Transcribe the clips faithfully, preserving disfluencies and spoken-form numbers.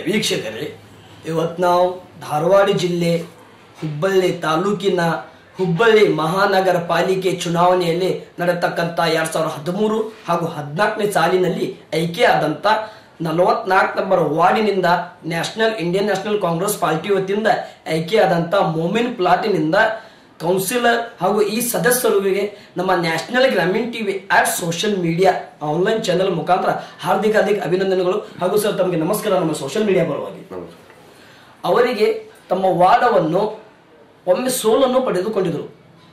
ವೀಕ್ಷಕರೇ, ಇವತ್ತು ನಾವು ಧಾರವಾಡ ಜಿಲ್ಲೆ ಹುಬ್ಬಳ್ಳಿ ತಾಲೂಕಿನ ಹುಬ್ಬಳ್ಳಿ ಮಹಾನಗರ ಪಾಲಿಕೆ ಚುನಾವಣೆಯಲ್ಲಿ ನಡೆತಕ್ಕಂಥ ಎರಡ್ ಸಾವಿರದ ಹದಿಮೂರು ಹಾಗೂ ಹದಿನಾಲ್ಕನೇ ಸಾಲಿನಲ್ಲಿ ಆಯ್ಕೆಯಾದಂಥ ನಲವತ್ನಾಲ್ಕು ನಂಬರ್ ವಾರ್ಡಿನಿಂದ national Indian National Congress party ವತಿಯಿಂದ ಆಯ್ಕೆಯಾದಂಥ ಮೊಮಿನ್ ಪ್ಲಾಟಿನಿಂದ ಕೌನ್ಸಿಲರ್ ಹಾಗೂ ಈ ಸದಸ್ಯರಿಗೆ ನಮ್ಮ National Grameen TV at social media online channel ಮುಖಾಂತರ ಹಾರ್ದಿಕ ಹಾರ್ದಿಕ ಅಭಿನಂದನೆಗಳು. ಹಾಗೂ ಸರ್ ತಮಗೆ ನಮಸ್ಕಾರ. ನಮ್ಮ ಸೋಷಿಯಲ್ ಮೀಡಿಯಾ ಪರವಾಗಿ ಅವರಿಗೆ ತಮ್ಮ ವಾರ್ಡವನ್ನು ಒಮ್ಮೆ ಸೋಲನ್ನು ಪಡೆದುಕೊಂಡಿದ್ರು.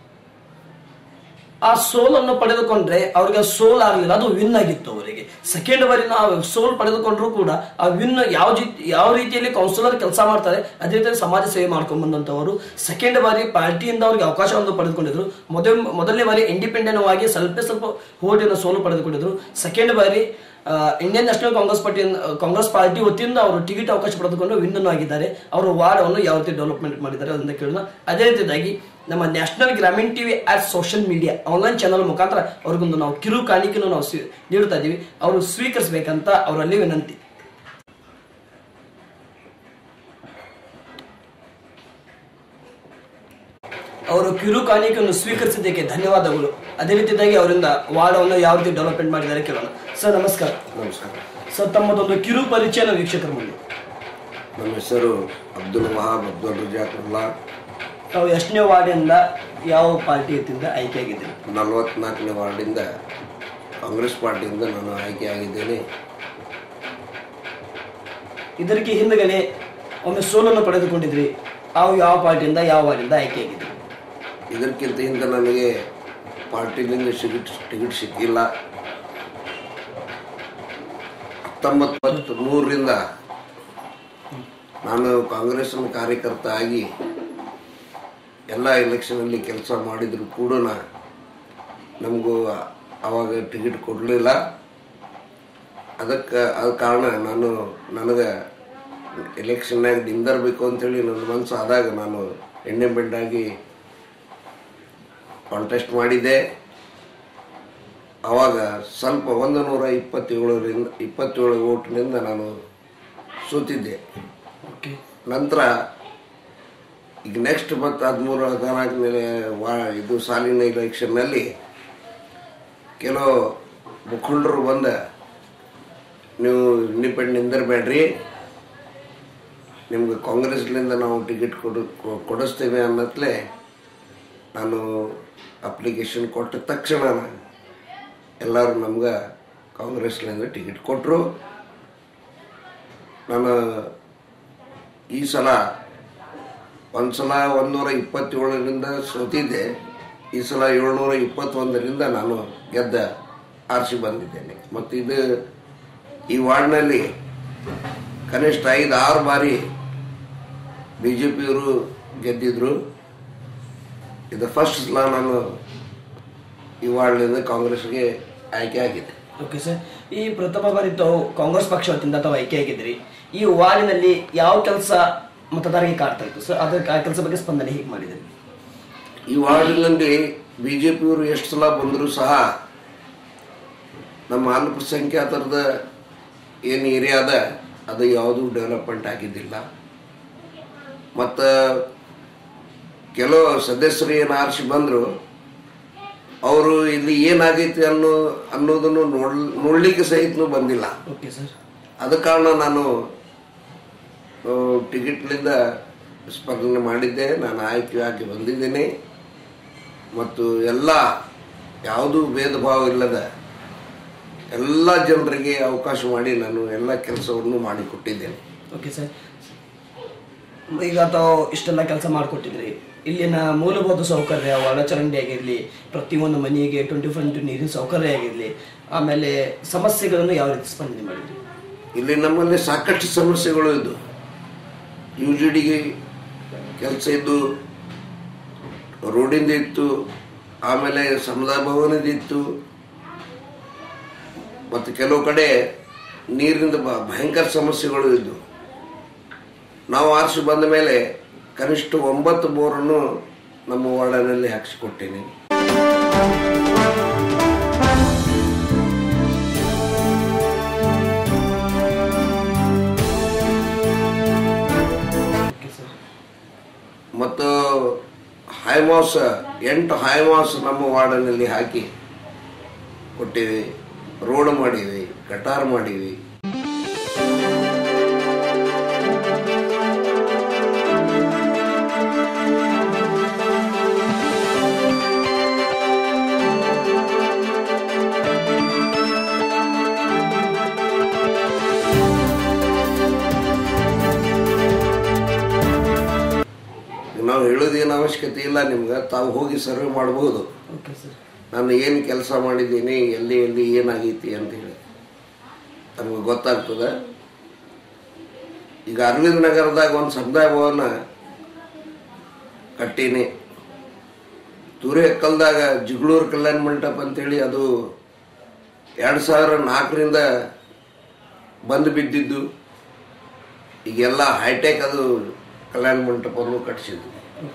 ಆ ಸೋಲನ್ನು ಪಡೆದುಕೊಂಡ್ರೆ ಅವ್ರಿಗೆ ಸೋಲ್ ಆಗಲಿಲ್ಲ, ಅದು ವಿನ್ ಆಗಿತ್ತು. ಅವರಿಗೆ ಸೆಕೆಂಡ್ ಬಾರಿ ನಾವು ಸೋಲ್ ಪಡೆದುಕೊಂಡ್ರು ಕೂಡ ಆ ವಿನ್ ಯಾವ ಯಾವ ರೀತಿಯಲ್ಲಿ ಕೌನ್ಸಿಲರ್ ಕೆಲಸ ಮಾಡ್ತಾರೆ ಅದೇ ರೀತಿಯಲ್ಲಿ ಸಮಾಜ ಸೇವೆ ಮಾಡ್ಕೊಂಡ್ ಬಂದಂತವರು ಸೆಕೆಂಡ್ ಬಾರಿ ಪಾರ್ಟಿಯಿಂದ ಅವ್ರಿಗೆ ಅವಕಾಶವನ್ನು ಪಡೆದುಕೊಂಡಿದ್ರು. ಮೊದಲ ಮೊದಲನೇ ಬಾರಿ ಇಂಡಿಪೆಂಡೆಂಟ್ ಆಗಿ ಸ್ವಲ್ಪ ಸ್ವಲ್ಪ ಓಟಿನ ಸೋಲು ಪಡೆದುಕೊಂಡಿದ್ರು. ಸೆಕೆಂಡ್ ಬಾರಿ Indian National Congress party Congress party ವತಿಯಿಂದ ಅವರು ಟಿಕೆಟ್ ಅವಕಾಶ ಪಡೆದುಕೊಂಡು ವಿನ್ ಆಗಿದ್ದಾರೆ. ಅವರು ವಾರ್ಡನ್ನು ಯಾವ ರೀತಿ ಡೆವಲಪ್ಮೆಂಟ್ ಮಾಡಿದ್ದಾರೆ ಅದನ್ನ ಕೇಳೋಣ. ಅದೇ ರೀತಿಯಾಗಿ ನಮ್ಮ National Grameen TV at social media online channel ಮುಖಾಂತರ ಅವ್ರಿಗೊಂದು ನಾವು ಕಿರು ಕಾಣಿಕೆಯನ್ನು ನಾವು ನೀಡುತ್ತಾ ಇದ್ದೀವಿ. ಅವರು ಸ್ವೀಕರಿಸಬೇಕಂತ ಅವರಲ್ಲಿ ವಿನಂತಿ. ಅವರು ಕಿರು ಕಾಣಿಕೆಯನ್ನು ಸ್ವೀಕರಿಸಿದ್ದಕ್ಕೆ ಧನ್ಯವಾದಗಳು. ಅದೇ ರೀತಿಯಾಗಿ ಅವರಿಂದ ವಾರ್ಡವನ್ನು ಯಾವ ರೀತಿ ಡೆವಲಪ್ಮೆಂಟ್ ಮಾಡಿದ್ದಾರೆ ಕೇಳೋಣ. ಸರ್ ನಮಸ್ಕಾರ. ನಮಸ್ಕಾರ ಸರ್, ತಮ್ಮದೊಂದು ಕಿರು ಪರಿಚಯನ ವೀಕ್ಷಕರ ಮುಂದೆ. ನಮ್ಮ ಹೆಸರು ಅಬ್ದುಲ್ ವಹಾಬ್ ಅಬ್ದುಲ್ ರಜಾಕುಲ್ಲಾ. ತಾವು ಎಷ್ಟನೇ ವಾರ್ಡಿಂದ ಯಾವ ಪಾರ್ಟಿ ವತಿಯಿಂದ ಆಯ್ಕೆಯಾಗಿದ್ದೀರಿ? ನಲವತ್ನಾಲ್ಕನೇ ವಾರ್ಡಿಂದ ಕಾಂಗ್ರೆಸ್ ಪಾರ್ಟಿಯಿಂದ ನಾನು ಆಯ್ಕೆಯಾಗಿದ್ದೇನೆ. ಇದಕ್ಕೆ ಹಿಂದಗಡೆ ಒಮ್ಮೆ ಸೋಲನ್ನು ಪಡೆದುಕೊಂಡಿದ್ರಿ. ತಾವು ಯಾವ ಪಾರ್ಟಿಯಿಂದ ಯಾವ ವಾರ್ಡಿಂದ ಆಯ್ಕೆಯಾಗಿದ್ರಿ? ಇದಕ್ಕಿಂತ ಹಿಂದೆ ನನಗೆ ಪಾರ್ಟಿಯಿಂದ ಟಿಕೆಟ್ ಟಿಕೆಟ್ ಸಿಕ್ಕಿಲ್ಲ. ಹತ್ತೊಂಬತ್ತು ನೂರರಿಂದ ನಾನು ಕಾಂಗ್ರೆಸ್ನ ಕಾರ್ಯಕರ್ತ ಆಗಿ ಎಲ್ಲ ಎಲೆಕ್ಷನಲ್ಲಿ ಕೆಲಸ ಮಾಡಿದ್ರು ಕೂಡ ನಮಗೂ ಆವಾಗ ಟಿಕೆಟ್ ಕೊಡಲಿಲ್ಲ. ಅದಕ್ಕೆ ಅದ ಕಾರಣ ನಾನು ನನಗೆ ಎಲೆಕ್ಷನ್ನಾಗ ನಿಂದಿರಬೇಕು ಅಂಥೇಳಿ ನನ್ನ ಮನಸ್ಸು ಆದಾಗ ನಾನು ಇಂಡಿಪೆಂಡೆಂಟ್ ಆಗಿ ಕಾಂಟೆಸ್ಟ್ ಮಾಡಿದ್ದೆ. ಆವಾಗ ಸ್ವಲ್ಪ ಒಂದು ನೂರ ಇಪ್ಪತ್ತೇಳರಿಂದ ಇಪ್ಪತ್ತೇಳು ಓಟ್ನಿಂದ ನಾನು ಸೋತಿದ್ದೆ. ನಂತರ ಈಗ ನೆಕ್ಸ್ಟ್ ಮತ್ತು ಹದಿಮೂರು ಹದಿನಾಲ್ಕನೇ ವಾ ಇದು ಸಾಲಿನ ಎಲೆಕ್ಷನ್ನಲ್ಲಿ ಕೆಲವು ಮುಖಂಡರು ಬಂದ ನೀವು ಇಂಡಿಪೆಂಡೆಂಟ್ ನಿಂದಿರಬೇಡ್ರಿ, ನಿಮ್ಗೆ ಕಾಂಗ್ರೆಸ್ಲಿಂದ ನಾವು ಟಿಕೆಟ್ ಕೊಡು ಕೊಡಿಸ್ತೇವೆ ಅನ್ನತ್ಲೆ ನಾನು ಅಪ್ಲಿಕೇಶನ್ ಕೊಟ್ಟ ತಕ್ಷಣ ಎಲ್ಲರೂ ನಮ್ಗೆ ಕಾಂಗ್ರೆಸ್ಲಿಂದ ಟಿಕೆಟ್ ಕೊಟ್ಟರು. ನಾನು ಈ ಸಲ ಒಂದು ಸಲ ಒಂದೂರ ಇಪ್ಪತ್ತೇಳರಿಂದ ಸೋತಿದ್ದೆ. ಈ ಸಲ ಏಳ್ನೂರ ಇಪ್ಪತ್ತೊಂದರಿಂದ ನಾನು ಗೆದ್ದ ಆರಿಸಿ ಬಂದಿದ್ದೇನೆ. ಮತ್ತು ಇದು ಈ ವಾರ್ಡ್ನಲ್ಲಿ ಕನಿಷ್ಠ ಐದು ಆರು ಬಾರಿ ಬಿ ಜೆ ಪಿಯವರು ಗೆದ್ದಿದ್ರು. ಇದು ಫಸ್ಟ್ ಸಲ ನಾನು ಈ ವಾರ್ಡ್ನಿಂದ ಕಾಂಗ್ರೆಸ್ಗೆ ಆಯ್ಕೆ ಆಗಿದೆ. ಓಕೆ ಸರ್, ಈ ಪ್ರಥಮ ಬಾರಿ ತಾವು ಕಾಂಗ್ರೆಸ್ ಪಕ್ಷ ವತಿಯಿಂದ ತಾವು ಆಯ್ಕೆ ಆಗಿದ್ರಿ. ಈ ವಾರ್ಡಿನಲ್ಲಿ ಯಾವ ಕೆಲಸ ಮತದಾರರಿಗೆ ಕಾಡ್ತಾ ಇತ್ತು ಸರ್? ಅದರ ಆ ಕೆಲಸ ಬಗ್ಗೆ ಸ್ಪಂದನೆ ಹೇಗೆ ಮಾಡಿದ್ರಿ? ಈ ವಾರ್ಡಿನಲ್ಲಿ ಬಿ ಜೆ ಪಿಯವರು ಎಷ್ಟು ಸಲ ಬಂದರೂ ಸಹ ನಮ್ಮ ಅಲ್ಪಸಂಖ್ಯಾತರದ ಏನು ಏರಿಯಾದ ಅದು ಯಾವುದೂ ಡೆವಲಪ್ಮೆಂಟ್ ಆಗಿದ್ದಿಲ್ಲ. ಮತ್ತು ಕೆಲವು ಸದಸ್ಯರು ಏನು ಆರಿಸಿ ಬಂದರು, ಅವರು ಇಲ್ಲಿ ಏನಾಗೈತಿ ಅನ್ನೋ ಅನ್ನೋದನ್ನು ನೋಡ್ ನೋಡ್ಲಿಕ್ಕೆ ಸಹಿತನೂ ಬಂದಿಲ್ಲ. ಓಕೆ ಸರ್, ಅದ ಕಾರಣ ನಾನು ಟಿಕೆಟ್ನಿಂದ ಸ್ಪರ್ಧೆ ಮಾಡಿದ್ದೆ. ನಾನು ಆಯ್ಕೆ ಆಗಿ ಬಂದಿದ್ದೇನೆ. ಮತ್ತು ಎಲ್ಲ ಯಾವುದೂ ಭೇದ ಭಾವ ಇಲ್ಲದ ಎಲ್ಲ ಜನರಿಗೆ ಅವಕಾಶ ಮಾಡಿ ನಾನು ಎಲ್ಲ ಕೆಲಸವನ್ನು ಮಾಡಿಕೊಟ್ಟಿದ್ದೇನೆ. ಓಕೆ ಸರ್, ಈಗ ತಾವು ಇಷ್ಟೆಲ್ಲ ಕೆಲಸ ಮಾಡಿಕೊಟ್ಟಿದ್ರಿ. ಇಲ್ಲಿನ ಮೂಲಭೂತ ಸೌಕರ್ಯ, ಒಳಚರಂಡಿ ಆಗಿರಲಿ, ಪ್ರತಿಯೊಂದು ಮನೆಗೆ ಟ್ವೆಂಟಿ ಫೋರ್ ಇಂಟು ನೀರಿನ ಸೌಕರ್ಯ ಆಗಿರಲಿ, ಆಮೇಲೆ ಸಮಸ್ಯೆಗಳನ್ನು ಯಾವ ರೀತಿ ಸ್ಪಂದನೆ ಮಾಡಿದ್ರಿ? ಇಲ್ಲಿ ನಮ್ಮಲ್ಲಿ ಸಾಕಷ್ಟು ಸಮಸ್ಯೆಗಳು ಇದ್ದು, ಯು ಜಿ ಡಿಗೆ ಕೆಲಸ ಇದ್ದು, ರೋಡಿಂದ ಇತ್ತು, ಆಮೇಲೆ ಸಮುದಾಯ ಭವನದಿತ್ತು, ಮತ್ತು ಕೆಲವು ಕಡೆ ನೀರಿನಿಂದ ಭಯಂಕರ ಸಮಸ್ಯೆಗಳು ಇದ್ದು. ನಾವು ಆರಿಸಿ ಬಂದ ಮೇಲೆ ಕನಿಷ್ಠ ಒಂಬತ್ತು ಬೋರನ್ನು ನಮ್ಮ ವಾರ್ಡಿನಲ್ಲಿ ಹಾಕಿಸಿಕೊಟ್ಟೇನೆ. ಮತ್ತು ಹೈಮಾಸ್ ಎಂಟು ಹೈಮಾಸ್ ನಮ್ಮ ವಾರ್ಡಿನಲ್ಲಿ ಹಾಕಿ ಕೊಟ್ಟಿವಿ, ರೋಡ್ ಮಾಡೀವಿ, ಗಟಾರ್ ಮಾಡೀವಿ. ನಾವು ಹೇಳೋದೇನು ಅವಶ್ಯಕತೆ ಇಲ್ಲ ನಿಮ್ಗೆ, ತಾವು ಹೋಗಿ ಸರ್ವೆ ಮಾಡಬಹುದು. ನಾನು ಏನು ಕೆಲಸ ಮಾಡಿದ್ದೀನಿ, ಎಲ್ಲಿ ಎಲ್ಲಿ ಏನಾಗೈತಿ ಅಂತ ಹೇಳಿ ನಮ್ಗೆ ಗೊತ್ತಾಗ್ತದೆ. ಈಗ ಅರವಿಂದ್ ನಗರದಾಗ ಒಂದು ಸಮುದಾಯ ಭವನ ಕಟ್ಟೀನಿ. ತುರೇಕಲ್ದಾಗ ಜಿಗಳೂರು ಕಲ್ಯಾಣ ಮಂಟಪ ಅಂತೇಳಿ ಅದು ಎರಡು ಸಾವಿರ ನಾಲ್ಕರಿಂದ ಬಂದು ಬಿದ್ದಿದ್ದು, ಈಗೆಲ್ಲ ಹೈಟೆಕ್ ಅದು ಕಲ್ಯಾಣ ಮಂಟಪವನ್ನು ಕಟ್ಟಿಸಿದ್ದು.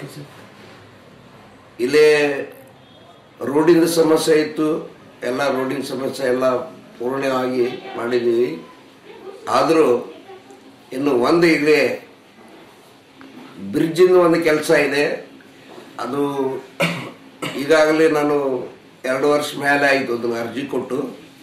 ಇಲ್ಲೇ ರೋಡಿನ ಸಮಸ್ಯೆ ಇತ್ತು, ಎಲ್ಲ ರೋಡಿನ ಸಮಸ್ಯೆ ಎಲ್ಲ ಪೂರ್ಣವಾಗಿ ಮಾಡಿದ್ದೀವಿ. ಆದರೂ ಇನ್ನು ಒಂದು ಇಲ್ಲಿ ಬ್ರಿಡ್ಜಿನ ಒಂದು ಕೆಲಸ ಇದೆ. ಅದು ಈಗಾಗಲೇ ನಾನು ಎರಡು ವರ್ಷ ಮೇಲೆ ಆಯಿತು ಅದನ್ನು ಅರ್ಜಿ ಕೊಟ್ಟು.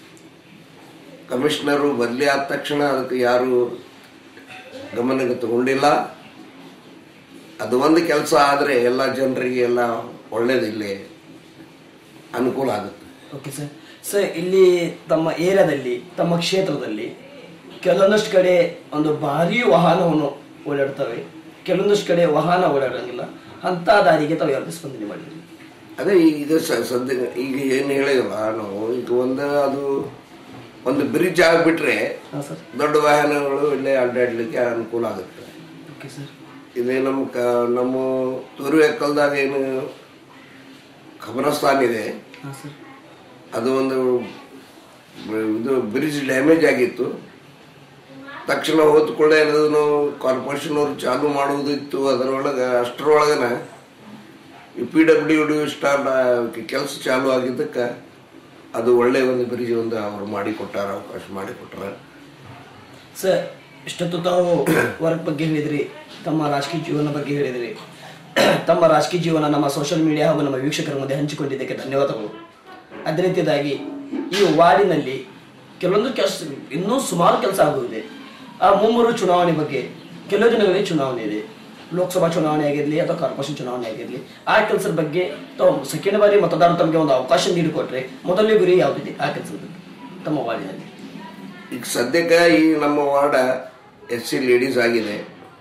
ಕಮಿಷನರು ಬದಲಿ ಆದ ತಕ್ಷಣ ಅದಕ್ಕೆ ಯಾರು ಗಮನಕ್ಕೆ ತಗೊಂಡಿಲ್ಲ. ಅದು ಒಂದು ಕೆಲಸ ಆದರೆ ಎಲ್ಲ ಜನರಿಗೆ ಎಲ್ಲ ಒಳ್ಳೇದಿಲ್ಲಿ ಅನುಕೂಲ ಆಗುತ್ತೆ. Okay sir. ಸರ್, ಇಲ್ಲಿ ತಮ್ಮ ಏರಿಯಾದಲ್ಲಿ, ತಮ್ಮ ಕ್ಷೇತ್ರದಲ್ಲಿ ಕೆಲವೊಂದಷ್ಟು ಕಡೆ ಒಂದು ಭಾರಿ ವಾಹನವನ್ನು ಓಡಾಡ್ತವೆ, ಕೆಲವೊಂದಷ್ಟು ಕಡೆ ವಾಹನ ಓಡಾಡಂಗಿಲ್ಲ. ಅಂತ ದಾರಿಗೆ ತಾವು ಯಾರು ಸ್ಪಂದನೆ ಮಾಡಿದ್ರಿ? ಅದೇ ಈಗ ಸದ್ಯ ಈಗ ಏನು ಹೇಳಿದಲ್ಲ ನಾವು, ಈಗ ಒಂದು ಅದು ಒಂದು ಬ್ರಿಡ್ಜ್ ಆಗಿಬಿಟ್ರೆ ದೊಡ್ಡ ವಾಹನಗಳು ಇಲ್ಲೇ ಅಡ್ಡಾಡ್ಲಿಕ್ಕೆ ಅನುಕೂಲ ಆಗುತ್ತೆ. Okay sir. ಇಲ್ಲೇ ನಮ್ಮ ಕ ನಮ್ಮ ತುರುವೇಕಲ್ದಾಗ ಏನು ಖಬರಸ್ಥಾನ್ ಇದೆ, ಅದು ಒಂದು ಇದು ಬ್ರಿಡ್ಜ್ ಡ್ಯಾಮೇಜ್ ಆಗಿತ್ತು. ತಕ್ಷಣ ಹೊತ್ಕೊಳ್ಳೆ ಅದನ್ನು ಕಾರ್ಪೊರೇಷನ್ ಅವರು ಚಾಲು ಮಾಡುವುದಿತ್ತು. ಅದರೊಳಗೆ ಅಷ್ಟರೊಳಗನ ಪಿ ಡಬ್ಲ್ಯೂ ಡಿ ಸ್ಟಾರ್ಟ್ ಕೆಲಸ ಚಾಲು ಆಗಿದ್ದಕ್ಕೆ ಅದು ಒಳ್ಳೆ ಒಂದು ಬ್ರಿಡ್ಜ್ ಒಂದು ಅವರು ಮಾಡಿಕೊಟ್ಟಾರ, ಅವಕಾಶ ಮಾಡಿಕೊಟ್ಟಾರ. ಸರ್, ಇಷ್ಟೊತ್ತು ತಾವು ವರ್ಕ್ ಬಗ್ಗೆ ಹೇಳಿದ್ರಿ, ತಮ್ಮ ರಾಜಕೀಯ ಜೀವನ ಬಗ್ಗೆ ಹೇಳಿದ್ರಿ. ತಮ್ಮ ರಾಜಕೀಯ ಜೀವನ ನಮ್ಮ ಸೋಷಿಯಲ್ ಮೀಡಿಯಾ ಹಾಗೂ ನಮ್ಮ ವೀಕ್ಷಕರ ಮುಂದೆ ಹಂಚಿಕೊಂಡಿದ್ದಕ್ಕೆ ಧನ್ಯವಾದಗಳು. ಅದೇ ರೀತಿಯಾಗಿ ಈ ವಾರ್ಡಿನಲ್ಲಿ ಕೆಲವೊಂದು ಕೆಲಸ, ಇನ್ನೂ ಸುಮಾರು ಕೆಲಸ ಆಗುವುದಿದೆ. ಆ ಮುಮ್ಮೂರು ಚುನಾವಣೆ ಬಗ್ಗೆ, ಕೆಲವು ದಿನಗಳಲ್ಲಿ ಚುನಾವಣೆ ಇದೆ, ಲೋಕಸಭಾ ಚುನಾವಣೆ ಆಗಿರಲಿ ಅಥವಾ ಕಾರ್ಪೊರೇಷನ್ ಚುನಾವಣೆ ಆಗಿರಲಿ. ಆ ಕೆಲಸದ ಬಗ್ಗೆ ತಾವು ಸೆಕೆಂಡ್ ಬಾರಿ ಮತದಾರರು ತಮಗೆ ಒಂದು ಅವಕಾಶ ನೀಡಿಕೊಟ್ರೆ ಮೊದಲನೇ ಗುರಿ ಯಾವುದಿದೆ ಆ ಕೆಲಸದ ಬಗ್ಗೆ ತಮ್ಮ ವಾರ್ಡಿನಲ್ಲಿ? ಈಗ ಸದ್ಯಕ್ಕೆ ಈ ನಮ್ಮ ವಾರ್ಡ ಎಸ್ ಸಿ ಲೇಡೀಸ್ ಆಗಿದೆ.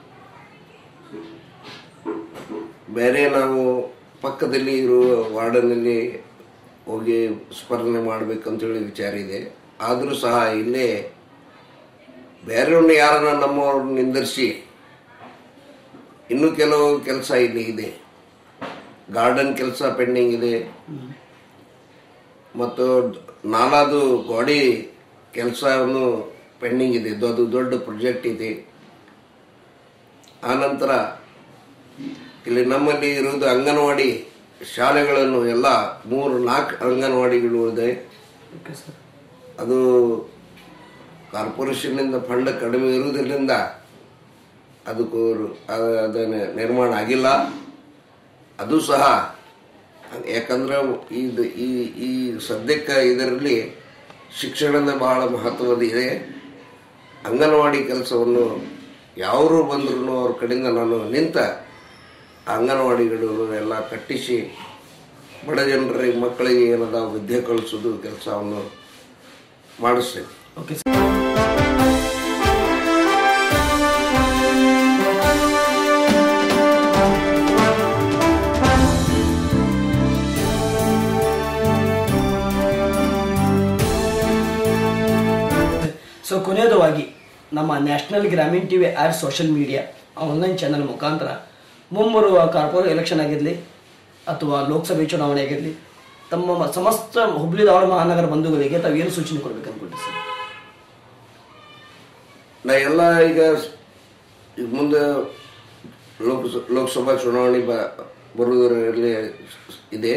ಬೇರೆ ನಾವು ಪಕ್ಕದಲ್ಲಿ ಇರುವ ವಾರ್ಡನಲ್ಲಿ ಹೋಗಿ ಸ್ಪರ್ಧೆ ಮಾಡಬೇಕಂತೇಳಿ ವಿಚಾರ ಇದೆ. ಆದರೂ ಸಹ ಇಲ್ಲೇ ಬೇರೆಯವ್ರನ್ನ ಯಾರನ್ನ ನಮ್ಮವ್ರನ್ನ ನಿಂದಿರಿಸಿ ಇನ್ನೂ ಕೆಲವು ಕೆಲಸ ಇಲ್ಲಿ ಇದೆ. ಗಾರ್ಡನ್ ಕೆಲಸ ಪೆಂಡಿಂಗ್ ಇದೆ, ಮತ್ತು ನಾಲಾದು ಗೋಡಿ ಕೆಲಸವನ್ನು ಪೆಂಡಿಂಗ್ ಇದೆ. ಅದು ದೊಡ್ಡ ಪ್ರಾಜೆಕ್ಟ್ ಇದೆ. ಆನಂತರ ಇಲ್ಲಿ ನಮ್ಮಲ್ಲಿ ಇರುವುದು ಅಂಗನವಾಡಿ ಶಾಲೆಗಳನ್ನು ಎಲ್ಲ ಮೂರು ನಾಲ್ಕು ಅಂಗನವಾಡಿಗಳು ಇದೆ. ಅದು ಕಾರ್ಪೊರೇಷನ್ನಿಂದ ಫಂಡ್ ಕಡಿಮೆ ಇರುವುದರಿಂದ ಅದಕ್ಕೂ ಅದನ್ನು ನಿರ್ಮಾಣ ಆಗಿಲ್ಲ. ಅದು ಸಹ ಯಾಕಂದ್ರೆ ಇದು ಈ ಈ ಸದ್ಯಕ್ಕೆ ಇದರಲ್ಲಿ ಶಿಕ್ಷಣದ ಬಹಳ ಮಹತ್ವದ ಇದೆ. ಅಂಗನವಾಡಿ ಕೆಲಸವನ್ನು ಯಾರು ಬಂದರೂ ಅವ್ರ ಕಡೆಯಿಂದ ನಾನು ನಿಂತ ಅಂಗನವಾಡಿಗಳು ಎಲ್ಲ ಕಟ್ಟಿಸಿ ಬಡ ಜನರಿಗೆ ಮಕ್ಕಳಿಗೆ ಏನದ ವಿದ್ಯೆ ಕಲಿಸೋದು ಕೆಲಸವನ್ನು ಮಾಡಿಸ್ತೇನೆ. ಓಕೆ ಸೊ ಕೊನೆಯದವಾಗಿ ನಮ್ಮ National Grameen TV ad social media online channel ಮುಖಾಂತರ ಮುಂಬರುವ ಕಾರ್ಪೊರೇಟ್ ಎಲೆಕ್ಷನ್ ಆಗಿರಲಿ ಅಥವಾ ಲೋಕಸಭೆ ಚುನಾವಣೆ ಆಗಿರಲಿ ತಮ್ಮ ಸಮಸ್ತ ಹುಬ್ಳಿ ಧಾರವಾಡ ಮಹಾನಗರ ಬಂಧುಗಳಿಗೆ ತಾವು ಏನು ಸೂಚನೆ ಕೊಡ್ಬೇಕು ಅನ್ಕೊಳ್ತೀವಿ ಸರ್? ನಾ ಎಲ್ಲ ಈಗ ಮುಂದೆ ಲೋಕ ಲೋಕಸಭಾ ಚುನಾವಣೆ ಬ ಬರುವುದರಲ್ಲಿ ಇದೆ.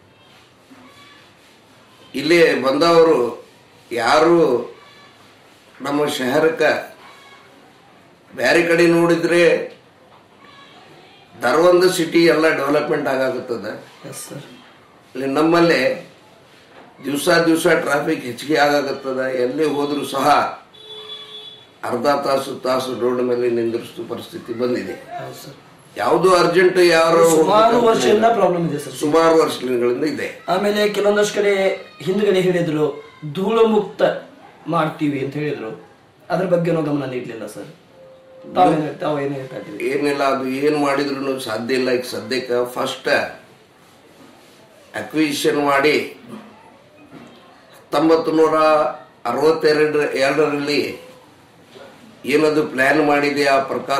ಇಲ್ಲಿ ಬಂದವರು ಯಾರು ನಮ್ಮ ಶಹರಕ್ಕೆ ಬೇರೆ ಕಡೆ ನೋಡಿದ್ರೆ ಧಾರವಾಡ ಸಿಟಿ ಎಲ್ಲ ಡೆವಲಪ್ಮೆಂಟ್ ಆಗಾಗುತ್ತದೆ. ಇಲ್ಲಿ ನಮ್ಮಲ್ಲಿ ದಿವಸ ದಿವಸ ಟ್ರಾಫಿಕ್ ಹೆಚ್ಚಿಗೆ ಆಗಾಗುತ್ತದ. ಎಲ್ಲಿ ಹೋದ್ರೂ ಸಹ ಅರ್ಧ ತಾಸು ತಾಸು ರೋಡ್ ಮೇಲೆ ನಿಂದಿರಿಸುವ ಪರಿಸ್ಥಿತಿ ಬಂದಿದೆ. ಯಾವುದು ಅರ್ಜೆಂಟ್ ಯಾರು ಸುಮಾರು ವರ್ಷದಿಂದ ಪ್ರಾಬ್ಲಮ್ ಇದೆ ಸರ್, ಸುಮಾರು ವರ್ಷಗಳಿಂದ ಇದೆ. ಆಮೇಲೆ ಕೆಲವೊಂದಷ್ಟು ಕಡೆ ಹಿಂದ್ಗಡೆ ಹೇಳಿದ್ರು ಧೂಳು ಮುಕ್ತ ಮಾಡ್ತೀವಿ ಅಂತ ಹೇಳಿದ್ರು, ಅದ್ರ ಬಗ್ಗೆ ಗಮನ ನೀಡಲಿಲ್ಲ ಸರ್. ತಾವೇನು ತಾವೇನು ಹೇಳ್ತಾ ಇದ್ದೀವಿ? ಏನಿಲ್ಲ, ಅದು ಏನ್ ಮಾಡಿದ್ರು ಸಾಧ್ಯ ಇಲ್ಲ. ಈಗ ಸದ್ಯಕ್ಕೆ ಫಸ್ಟ್ ಅಕ್ವಿಸಿಷನ್ ಮಾಡಿ ಹತ್ತೊಂಬತ್ತು ನೂರ ಅರವತ್ತೆರಡು ಎರಡರಲ್ಲಿ ಏನದು ಪ್ಲಾನ್ ಮಾಡಿದೆ ಆ ಪ್ರಕಾರ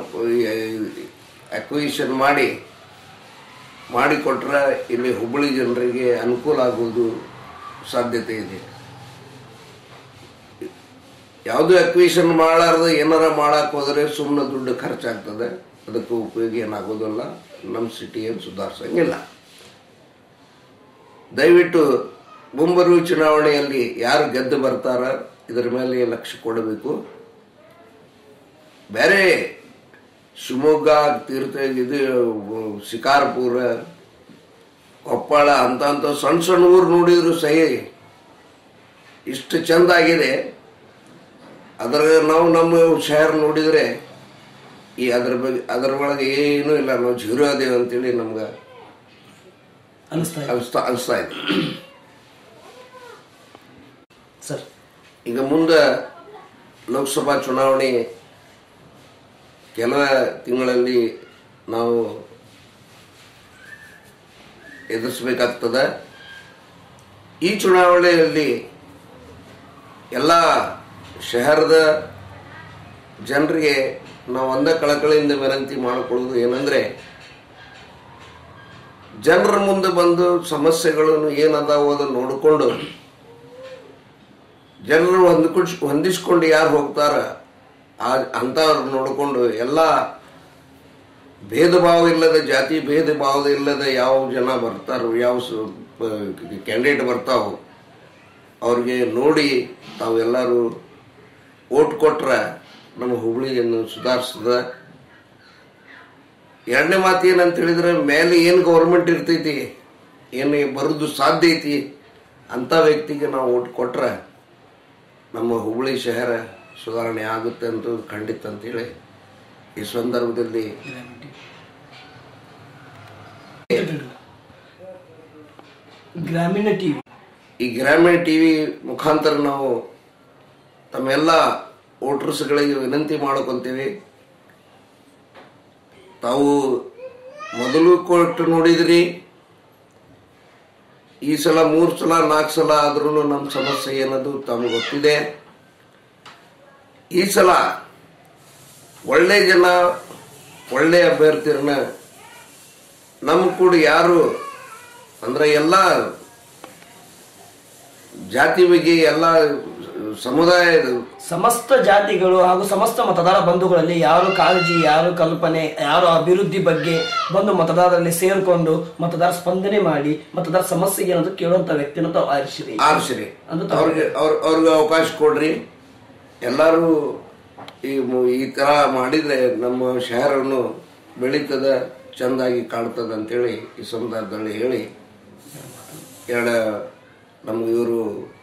ಅಕ್ವಿಸಿಷನ್ ಮಾಡಿ ಮಾಡಿಕೊಟ್ರೆ ಇಲ್ಲಿ ಹುಬ್ಬಳ್ಳಿ ಜನರಿಗೆ ಅನುಕೂಲ ಆಗುವುದು ಸಾಧ್ಯತೆ ಇದೆ. ಯಾವುದೇ ಅಕ್ವಿಷನ್ ಮಾಡಾರ್ದು ಏನಾರ ಮಾಡಕ್ ಹೋದ್ರೆ ಸುಮ್ಮನೆ ದುಡ್ಡು ಖರ್ಚಾಗ್ತದೆ, ಅದಕ್ಕೆ ಉಪಯೋಗ ಏನಾಗೋದಿಲ್ಲ. ನಮ್ಮ ಸಿಟಿ ಏನು ಸುಧಾರಿಸಂಗಿಲ್ಲ. ದಯವಿಟ್ಟು ಮುಂಬರುವ ಚುನಾವಣೆಯಲ್ಲಿ ಯಾರು ಗೆದ್ದು ಬರ್ತಾರ ಇದರ ಮೇಲೆ ಲಕ್ಷ್ಯ ಕೊಡಬೇಕು. ಬೇರೆ ಶಿವಮೊಗ್ಗ, ತೀರ್ಥ, ಇದು ಶಿಕಾರ್ಪುರ, ಕೊಪ್ಪಳ ಅಂತ ಅಂತ ಸಣ್ಣ ಸಣ್ಣ ಊರು ನೋಡಿದ್ರು ಸಹಿ ಇಷ್ಟು ಚಂದ ಆಗಿದೆ. ಅದರ ನಾವು ನಮ್ಮ ಶಹರ ನೋಡಿದರೆ ಈ ಅದ್ರ ಬಗ್ಗೆ ಅದರ ಒಳಗೆ ಏನೂ ಇಲ್ಲ, ನಾವು ಜೀರೋ ಅದೇವು ಅಂತೇಳಿ ನಮ್ಗೆ ಅನಿಸ್ತಾ ಅನಿಸ್ತಾ ಇದೆ ಸರ್. ಈಗ ಮುಂದೆ ಲೋಕಸಭಾ ಚುನಾವಣೆ ಕೆಲವು ತಿಂಗಳಲ್ಲಿ ನಾವು ಎದುರಿಸಬೇಕಾಗ್ತದೆ. ಈ ಚುನಾವಣೆಯಲ್ಲಿ ಎಲ್ಲ ಶಹರದ ಜನರಿಗೆ ನಾವು ಒಂದೇ ಕಳಕಳಿಯಿಂದ ವಿನಂತಿ ಮಾಡಿಕೊಳ್ಳೋದು ಏನಂದ್ರೆ, ಜನರ ಮುಂದೆ ಬಂದು ಸಮಸ್ಯೆಗಳನ್ನು ಏನದಾವು ಅದನ್ನು ನೋಡಿಕೊಂಡು ಜನರು ಹೊಂದಿಕೊಂಡು ಹೊಂದಿಸ್ಕೊಂಡು ಯಾರು ಹೋಗ್ತಾರ ಅಂತವ್ರು ನೋಡಿಕೊಂಡು ಎಲ್ಲ ಭೇದ ಭಾವ ಇಲ್ಲದ, ಜಾತಿ ಭೇದ ಭಾವ ಇಲ್ಲದ ಯಾವ ಜನ ಬರ್ತಾರೋ, ಯಾವ ಕ್ಯಾಂಡಿಡೇಟ್ ಬರ್ತಾವೋ ಅವ್ರಿಗೆ ನೋಡಿ ತಾವೆಲ್ಲರೂ ಓಟ್ ಕೊಟ್ರೆ ನಮ್ಮ ಹುಬ್ಬಳ್ಳಿಯನ್ನು ಸುಧಾರಿಸ್ತದ. ಎರಡನೇ ಮಾತು ಏನಂತ ಹೇಳಿದ್ರೆ, ಮೇಲೆ ಏನು ಗೌರ್ಮೆಂಟ್ ಇರ್ತೈತಿ, ಏನು ಬರೋದು ಸಾಧ್ಯ ಐತಿ ಅಂತ ವ್ಯಕ್ತಿಗೆ ನಾವು ಓಟ್ ಕೊಟ್ರೆ ನಮ್ಮ ಹುಬ್ಬಳ್ಳಿ ಶಹರ ಸುಧಾರಣೆ ಆಗುತ್ತೆ ಅಂತ ಖಂಡಿತ ಅಂತೇಳಿ ಈ ಸಂದರ್ಭದಲ್ಲಿ ಗ್ರಾಮೀಣ ಟಿವಿ ಈ ಗ್ರಾಮೀಣ ಟಿವಿ ಮುಖಾಂತರ ನಾವು ತಮ್ಮೆಲ್ಲ ವೋಟರ್ಸ್ಗಳಿಗೆ ವಿನಂತಿ ಮಾಡ್ಕೊಂತೀವಿ. ತಾವು ಮೊದಲು ಕೊಟ್ಟು ನೋಡಿದ್ರಿ, ಈ ಸಲ ಮೂರು ಸಲ ನಾಲ್ಕು ಸಲ ಆದ್ರೂ ನಮ್ಮ ಸಮಸ್ಯೆ ಏನದು ತಮಗೆ ಗೊತ್ತಿದೆ. ಈ ಸಲ ಒಳ್ಳೆ ಜನ, ಒಳ್ಳೆ ಅಭ್ಯರ್ಥಿರನ್ನ ನಮ್ಮ ಕೂಡ ಯಾರು ಅಂದ್ರೆ ಎಲ್ಲ ಜಾತಿ ಬಗ್ಗೆ, ಎಲ್ಲ ಸಮುದಾಯದ ಸಮಸ್ತ ಜಾತಿಗಳು ಹಾಗೂ ಸಮಸ್ತ ಮತದಾರ ಬಂಧುಗಳಲ್ಲಿ ಯಾರು ಕಾಳಜಿ, ಯಾರು ಕಲ್ಪನೆ, ಯಾರು ಅಭಿವೃದ್ಧಿ ಬಗ್ಗೆ ಬಂದು ಮತದಾರರಲ್ಲಿ ಸೇರ್ಕೊಂಡು ಮತದಾರ ಸ್ಪಂದನೆ ಮಾಡಿ ಮತದಾರ ಸಮಸ್ಯೆ ಏನಂತ ಕೇಳುವಂತ ವ್ಯಕ್ತಿನ ತಾವು ಆರಿಸಿರಿ ಆರಿಸಿರಿ ಅವ್ರಿಗೆ ಅವ್ರಿಗೆ ಅವಕಾಶ ಕೊಡ್ರಿ. ಎಲ್ಲರೂ ಈ ಈ ತರ ಮಾಡಿದ್ರೆ ನಮ್ಮ ಶಹರವನ್ನು ಬೆಳೀತದ, ಚಂದಾಗಿ ಕಾಣ್ತದ ಅಂತೇಳಿ ಈ ಸಂದರ್ಭದಲ್ಲಿ ಹೇಳಿ, ಎರಡು ನಮ್ಗೆ ಇವರು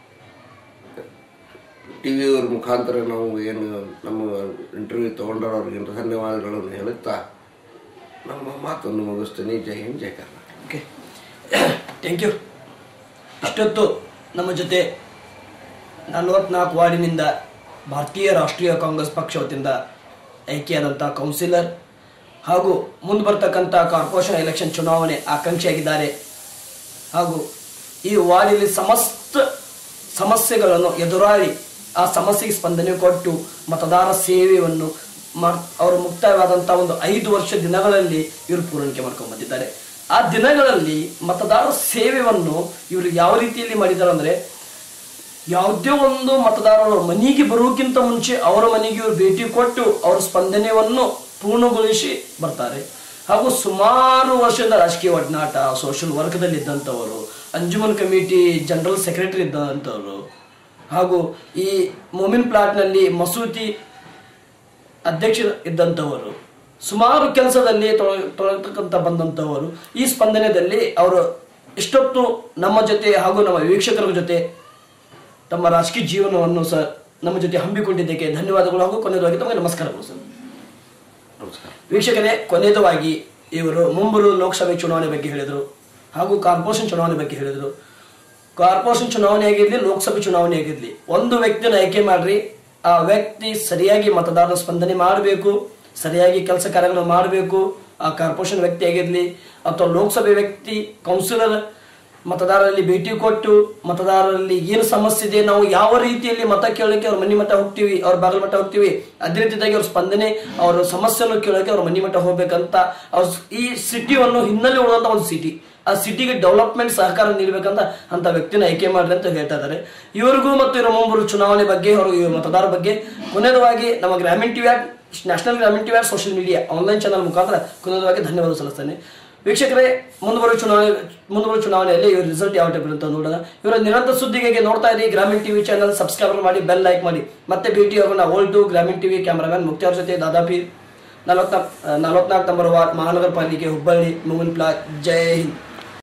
ಟಿ ವಿಯವ್ರ ಮುಖಾಂತರ ನಾವು ಏನು ನಮ್ಮ ಇಂಟರ್ವ್ಯೂ ತಗೊಂಡವ್ರಿಗೆ ಧನ್ಯವಾದಗಳನ್ನು ಹೇಳುತ್ತಾ ನಮ್ಮ ಮಾತನ್ನು ಮುಗಿಸ್ತೀನಿ. ಜೈ ಹಿಂದ್, ಜೈ ಕರ್ನಾಟಕ. Okay, thank you. ಇಷ್ಟೊತ್ತು ನಮ್ಮ ಜೊತೆ ನಲವತ್ನಾಲ್ಕು ವಾರ್ಡಿನಿಂದ ಭಾರತೀಯ ರಾಷ್ಟ್ರೀಯ ಕಾಂಗ್ರೆಸ್ ಪಕ್ಷ ವತಿಯಿಂದ ಆಯ್ಕೆಯಾದಂಥ ಕೌನ್ಸಿಲರ್ ಹಾಗೂ ಮುಂದೆ ಬರ್ತಕ್ಕಂಥ ಕಾರ್ಪೊರೇಷನ್ ಎಲೆಕ್ಷನ್ ಚುನಾವಣೆ ಆಕಾಂಕ್ಷಿಯಾಗಿದ್ದಾರೆ ಹಾಗೂ ಈ ವಾರ್ಡಿನಲ್ಲಿ ಸಮಸ್ತ ಸಮಸ್ಯೆಗಳನ್ನು ಎದುರಾಡಿ ಆ ಸಮಸ್ಯೆಗೆ ಸ್ಪಂದನೆ ಕೊಟ್ಟು ಮತದಾರ ಸೇವೆಯನ್ನು ಅವರು ಮುಕ್ತಾಯವಾದಂತಹ ಒಂದು ಐದು ವರ್ಷ ದಿನಗಳಲ್ಲಿ ಇವರು ಪೂರೈಕೆ ಮಾಡ್ಕೊಂಡು ಬಂದಿದ್ದಾರೆ. ಆ ದಿನಗಳಲ್ಲಿ ಮತದಾರ ಸೇವೆಯನ್ನು ಇವರು ಯಾವ ರೀತಿಯಲ್ಲಿ ಮಾಡಿದ್ದಾರೆ ಅಂದ್ರೆ, ಯಾವುದೇ ಒಂದು ಮತದಾರರು ಮನೆಗೆ ಬರೋಕ್ಕಿಂತ ಮುಂಚೆ ಅವರ ಮನೆಗೆ ಇವರು ಭೇಟಿ ಕೊಟ್ಟು ಅವರ ಸ್ಪಂದನೆಯನ್ನು ಪೂರ್ಣಗೊಳಿಸಿ ಬರ್ತಾರೆ. ಹಾಗೂ ಸುಮಾರು ವರ್ಷದ ರಾಜಕೀಯ ಒಡನಾಟ, ಸೋಷಿಯಲ್ ವರ್ಕ್ದಲ್ಲಿ ಇದ್ದಂಥವರು, ಅಂಜುಮನ್ ಕಮಿಟಿ ಜನರಲ್ ಸೆಕ್ರೆಟರಿ ಇದ್ದಂಥವರು, ಹಾಗೂ ಈ ಮೊಮಿನ್ ಪ್ಲಾಟ್ನಲ್ಲಿ ಮಸೂತಿ ಅಧ್ಯಕ್ಷ ಇದ್ದಂಥವರು, ಸುಮಾರು ಕೆಲಸದಲ್ಲಿ ತೊಡಗತಕ್ಕಂಥ ಬಂದಂಥವರು ಈ ಸ್ಪಂದನೆಯಲ್ಲಿ ಅವರು ಇಷ್ಟೊತ್ತು ನಮ್ಮ ಜೊತೆ ಹಾಗೂ ನಮ್ಮ ವೀಕ್ಷಕರ ಜೊತೆ ತಮ್ಮ ರಾಜಕೀಯ ಜೀವನವನ್ನು ಸಹ ನಮ್ಮ ಜೊತೆ ಹಮ್ಮಿಕೊಂಡಿದ್ದಕ್ಕೆ ಧನ್ಯವಾದಗಳು ಹಾಗೂ ಕೊನೆಯದಾಗಿ ತಮಗೆ ನಮಸ್ಕಾರಗಳು ಸರ್. ವೀಕ್ಷಕರೇ, ಕೊನೆಯದಾಗಿ ಇವರು ಮುಂಬರುವ ಲೋಕಸಭೆ ಚುನಾವಣೆ ಬಗ್ಗೆ ಹೇಳಿದರು ಹಾಗೂ ಕಾರ್ಪೊರೇಷನ್ ಚುನಾವಣೆ ಬಗ್ಗೆ ಹೇಳಿದರು. ಕಾರ್ಪೊರೇಷನ್ ಚುನಾವಣೆ ಆಗಿರಲಿ, ಲೋಕಸಭೆ ಚುನಾವಣೆ ಆಗಿರಲಿ, ಒಂದು ವ್ಯಕ್ತಿನ ಆಯ್ಕೆ ಮಾಡ್ರಿ. ಆ ವ್ಯಕ್ತಿ ಸರಿಯಾಗಿ ಮತದಾರರ ಸ್ಪಂದನೆ ಮಾಡಬೇಕು, ಸರಿಯಾಗಿ ಕೆಲಸ ಕಾರ್ಯಗಳನ್ನು ಮಾಡಬೇಕು. ಆ ಕಾರ್ಪೊರೇಷನ್ ವ್ಯಕ್ತಿ ಆಗಿರಲಿ ಅಥವಾ ಲೋಕಸಭೆ ವ್ಯಕ್ತಿ, ಕೌನ್ಸಿಲರ್ ಮತದಾರರಲ್ಲಿ ಭೇಟಿ ಕೊಟ್ಟು ಮತದಾರರಲ್ಲಿ ಏನು ಸಮಸ್ಯೆ ಇದೆ, ನಾವು ಯಾವ ರೀತಿಯಲ್ಲಿ ಮತ ಕೇಳೋಕೆ ಅವ್ರ ಮನೆ ಮಠ ಹೋಗ್ತೀವಿ, ಅವ್ರ ಬಾಗಿಲು ಮಠ ಹೋಗ್ತೀವಿ, ಅದೇ ರೀತಿಯಾಗಿ ಅವ್ರ ಸ್ಪಂದನೆ, ಅವ್ರ ಸಮಸ್ಯೆಯನ್ನು ಕೇಳೋಕೆ ಅವ್ರ ಮನೆ ಮಠ ಹೋಗ್ಬೇಕಂತ ಅವ್ರ ಈ ಸಿಟಿಯನ್ನು ಹಿನ್ನೆಲೆ ಉಳಿದಂತ ಒಂದು ಸಿಟಿ, ಆ ಸಿಟಿಗೆ ಡೆವಲಪ್ಮೆಂಟ್ ಸಹಕಾರ ನೀಡಬೇಕಂತ ಅಂತ ವ್ಯಕ್ತಿನ ಆಯ್ಕೆ ಮಾಡ್ರಿ ಅಂತ ಹೇಳ್ತಾ ಇದ್ದಾರೆ. ಇವರಿಗೂ ಮತ್ತು ಇವರ ಮುಂಬರುವ ಚುನಾವಣೆ ಬಗ್ಗೆ, ಅವರು ಮತದಾರ ಬಗ್ಗೆ ಕೊನೆಯದಾಗಿ ನಮ್ಮ Grameen TV ad, National Grameen TV ad social media online channel ಮುಖಾಂತರ ಕೊನೆಯದಾಗಿ ಧನ್ಯವಾದ ಸಲ್ಲಿಸ್ತೇನೆ. ವೀಕ್ಷಕರೇ, ಮುಂದುವರುವ ಚುನಾವಣೆ ಮುಂದುವರುವ ಚುನಾವಣೆಯಲ್ಲಿ ಇವ್ರ ರಿಸಲ್ಟ್ ಯಾವ ಟೈಪ್ ಅಂತ ನೋಡೋಣ. ಇವರ ನಿರಂತರ ಸುದ್ದಿಗೆ ನೋಡ್ತಾ ಇರಿ ಗ್ರಾಮೀಣ ಟಿವಿ ಚಾನಲ್, ಸಬ್ಸ್ಕ್ರೈಬ್ ಮಾಡಿ, ಬೆಲ್ ಲೈಕ್ ಮಾಡಿ. ಮತ್ತೆ ಭೇಟಿ ಆಗೋಣ ಓಲ್ಡ್ ಟು ಗ್ರಾಮೀಣ ಟಿವಿ ಕ್ಯಾಮರಾಮನ್ ಮುಕ್ತಿಯವ್ರ ಜೊತೆ ದಾದಾಪಿ ನಲವತ್ನಾಲ್ಕು ನಲವತ್ನಾಲ್ಕು ನಂಬರ್ ವಾರ್ಡ್, ಮಹಾನಗರ ಪಾಲಿಕೆ, ಹುಬ್ಬಳ್ಳಿ, ಮುಗುನ್ ಪ್ಲಾಟ್. ಜೈ ಹಿಂದ್.